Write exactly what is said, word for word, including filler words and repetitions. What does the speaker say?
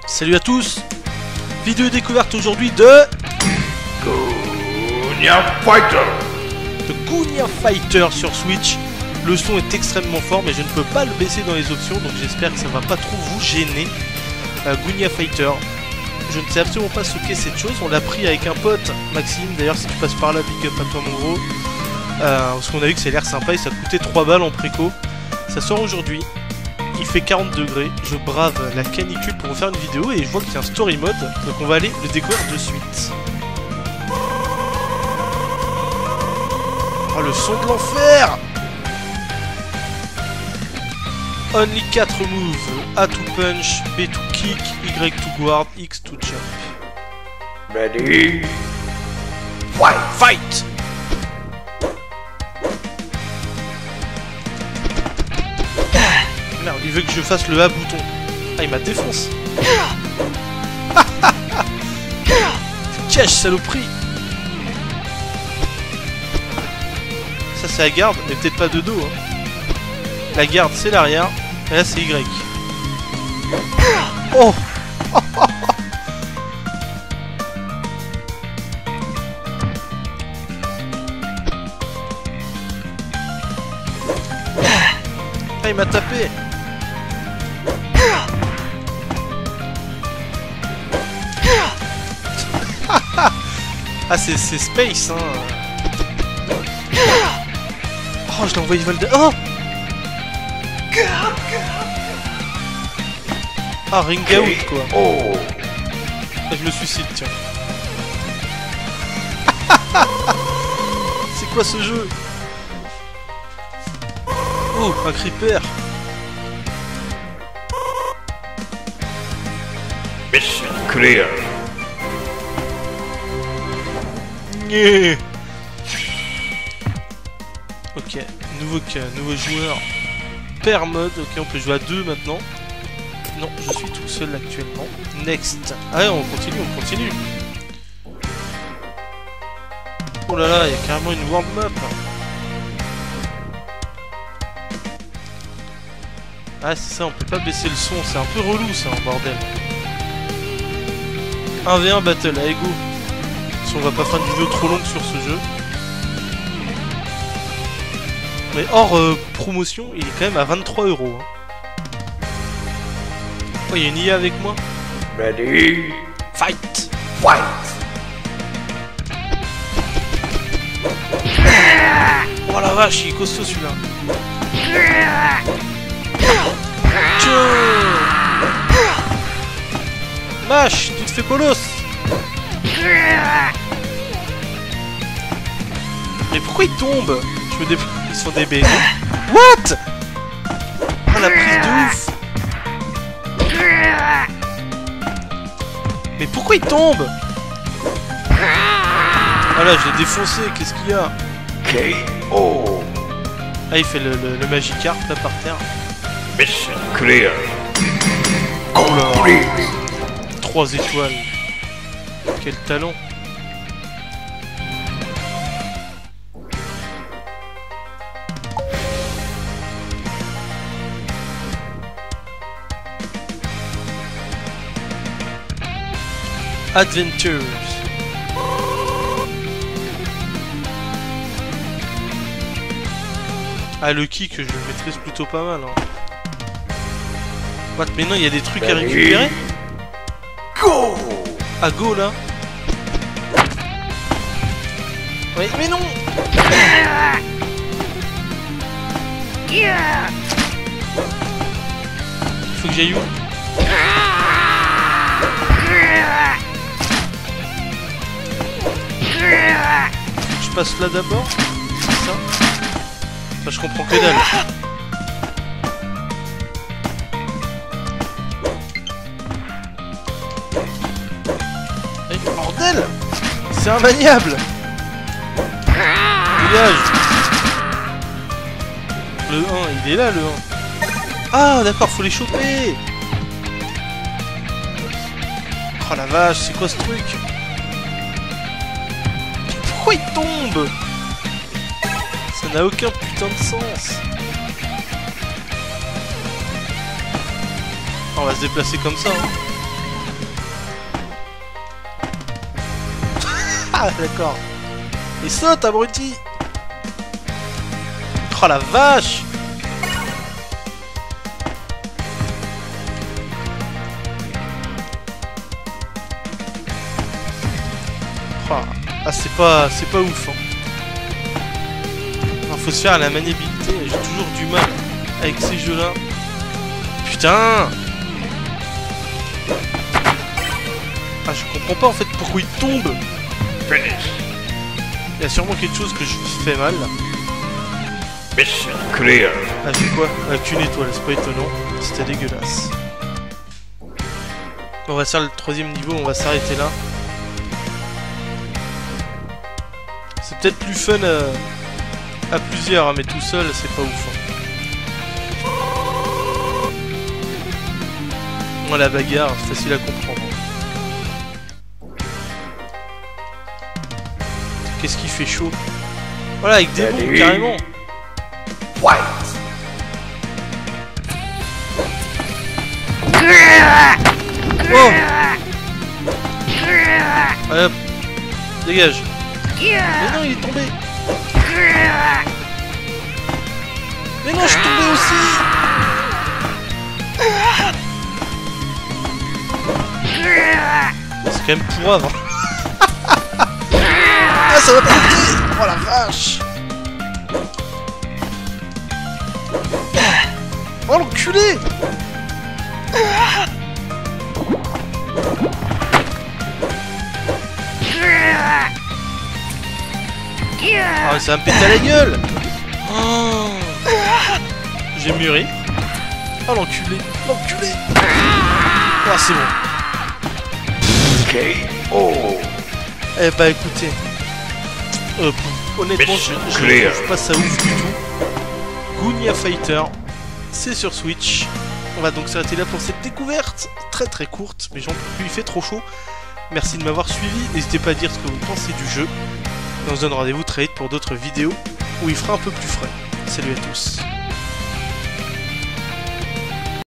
Salut à tous. Vidéo découverte aujourd'hui de... Gounia Fighter. de Gounia Fighter sur Switch. Le son est extrêmement fort mais je ne peux pas le baisser dans les options, donc j'espère que ça va pas trop vous gêner. euh, Gounia Fighter, je ne sais absolument pas ce qu'est cette chose. On l'a pris avec un pote, Maxime. D'ailleurs si tu passes par là, big up à toi mon gros. euh, Parce qu'on a vu que ça a l'air sympa et ça coûtait trois balles en préco. Ça sort aujourd'hui. Il fait quarante degrés, je brave la canicule pour vous faire une vidéo et je vois qu'il y a un story mode, donc on va aller le découvrir de suite. Oh, le son de l'enfer! Only quatre moves, A to punch, B to kick, Y to guard, X to jump. Ready? Fight! Fight! Merde, il veut que je fasse le A bouton. Ah, il m'a défoncé. Cache, saloperie. Ça, c'est la garde, mais peut-être pas de dos. Hein. La garde, c'est l'arrière. Et là, c'est Y. Oh. Ah, il m'a tapé. Ah, c'est Space, hein. Oh, je l'ai envoyé vol de... Oh. Ah, ring out, quoi. Oh. Ah, je me suicide, tiens. C'est quoi ce jeu? Oh, un creeper. Mission clear. Yeah. Ok, nouveau, nouveau joueur. Pair mode, ok, on peut jouer à deux maintenant. Non, je suis tout seul actuellement. Next. Ah ouais, on continue, on continue. Oh là là, il y a carrément une world map. Ah c'est ça, on peut pas baisser le son, c'est un peu relou ça, en bordel. un v un battle, allez go. Si on va pas faire une vidéo trop longue sur ce jeu. Mais hors euh, promotion, il est quand même à vingt-trois euros. Oh, il y a une I A avec moi. Ready? Fight! Fight! Oh la vache, il est costaud celui-là. Mâche, tu te fais bolos. Mais pourquoi il tombe? Je me déplace. Ils sont des bébés. What? Oh la prise de ouf. Mais pourquoi il tombe? Voilà, je l'ai défoncé, qu'est-ce qu'il y a? K O. Ah, il fait le, le, le Magikarp là par terre. Mission clear. Complete. Trois étoiles. Quel talent. Adventures. Ah, le kick, je le maîtrise plutôt pas mal. Hein. What? Mais non, il y a des trucs à récupérer. Go! Ah, go là. Oui, mais non. Il faut que j'aille où? Je passe là d'abord. C'est ça. Enfin, je comprends que dalle. Eh, bordel! C'est immaniable! Dégage! Le un, il est là le un. Ah d'accord, faut les choper! Oh la vache, c'est quoi ce truc? Pourquoi il tombe? Ça n'a aucun putain de sens. On va se déplacer comme ça. Hein. D'accord. Et saute, abruti. Oh la vache. Oh. Ah, c'est pas, c'est pas ouf. Hein. Alors, faut se faire à la maniabilité. J'ai toujours du mal avec ces jeux-là. Putain. Ah, je comprends pas en fait pourquoi il tombe. Il y a sûrement quelque chose que je fais mal là. Mission clear. Ah, j'ai quoi? Ah, qu'une étoile, c'est pas étonnant. C'était dégueulasse. On va faire le troisième niveau, on va s'arrêter là. C'est peut-être plus fun à, à plusieurs, hein, mais tout seul, c'est pas ouf. Hein. Moi, la bagarre, c'est facile à comprendre. Qu'est-ce qui fait chaud? Voilà, avec des bombes, carrément. White. Oh. Allez hop. Dégage. Mais non, il est tombé. Mais non, je suis tombé aussi. C'est quand même pourrave. Ah, ça va péter. Oh la vache. Oh l'enculé. Ah, ça va me péter à la gueule. Oh. J'ai mûri. Oh l'enculé. L'enculé. Ah, c'est bon. K O. Eh bah écoutez, euh, honnêtement je, je, je trouve pas ça ouf du tout. Gounia Fighter, c'est sur Switch. On va donc s'arrêter là pour cette découverte très très courte, mais j'en peux plus, il fait trop chaud. Merci de m'avoir suivi, n'hésitez pas à dire ce que vous pensez du jeu. Et on se donne rendez-vous très vite pour d'autres vidéos où il fera un peu plus frais. Salut à tous.